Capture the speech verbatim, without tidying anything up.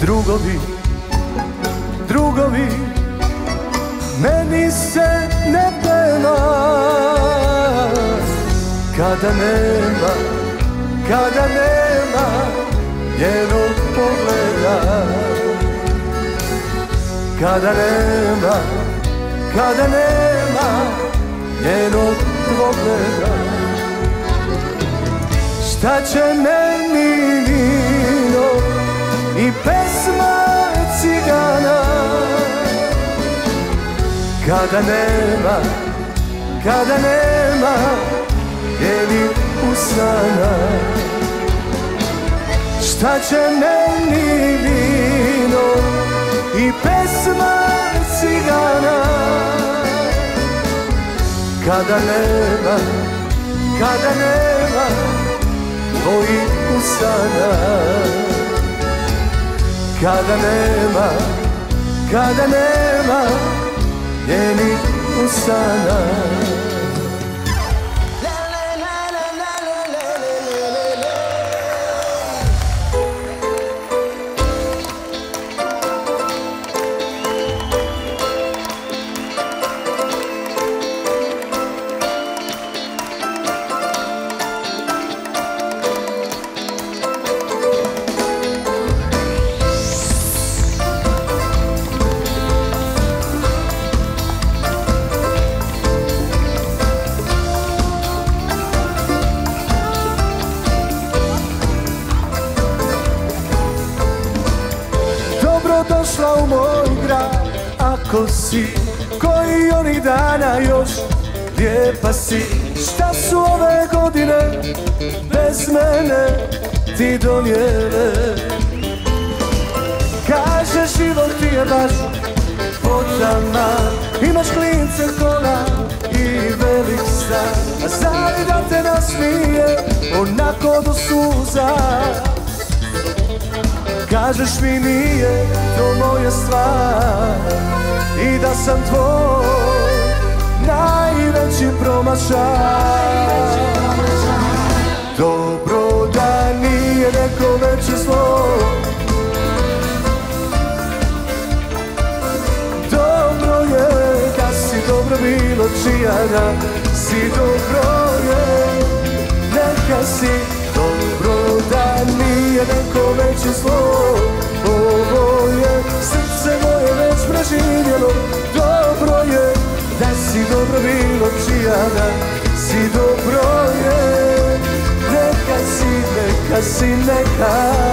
Drugovi, drugovi, meni se ne peva kada nema, kada nema njenog pogleda. Kada nema, kada nema njenog pogleda. Šta će meni vino i pesma cigana kada nema, kada nema njenih usana. Šta će meni vino i pesma cigana kada nema, kada nema tvojih usana. Kada nema, kada nema njenih usana. Došla u moj grad, ako si koji onih dana još lijepa si. Šta su ove godine bez mene ti donijele? Kaže život ti je baš potama, imaš klince, kola i velik stan. A znali da te nasmije onako do suza. Kažeš mi nije to moja stvar i da sam tvoj najveći promašaj. Dobro da nije neko veće zlo, dobro je da si dobro bilo čija da si, dobro je neka si. Dobro da nije neko veće zlo, ovo je srce moje već preživjelo. Dobro je da si dobro bilo čija da si, dobro je neka si, neka si, neka.